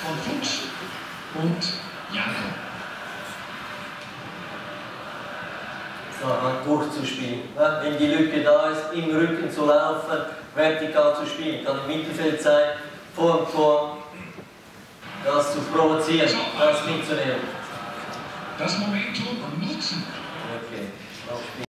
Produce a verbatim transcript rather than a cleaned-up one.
von Fuchs und Jakob. So, durchzuspielen. Wenn die Lücke da ist, im Rücken zu laufen, vertikal zu spielen. Kann im Mittelfeld sein, vor dem Tor. Das zu provozieren, das mitzunehmen. Das Momentum nutzen. Okay.